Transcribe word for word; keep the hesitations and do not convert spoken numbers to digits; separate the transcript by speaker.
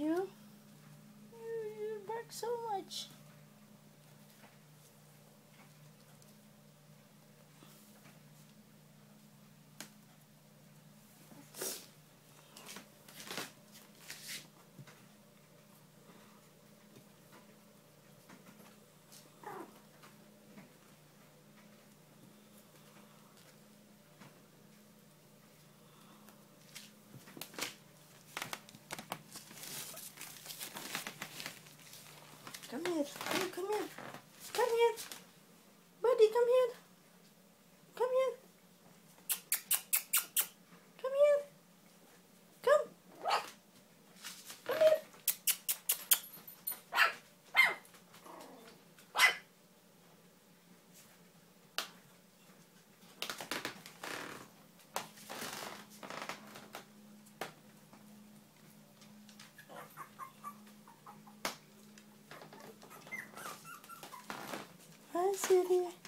Speaker 1: you. You, you bark so much. Come here. Oh, come here. Come here. Buddy, come here. Come here. Come here. Come. Come here. Hi, sweetie.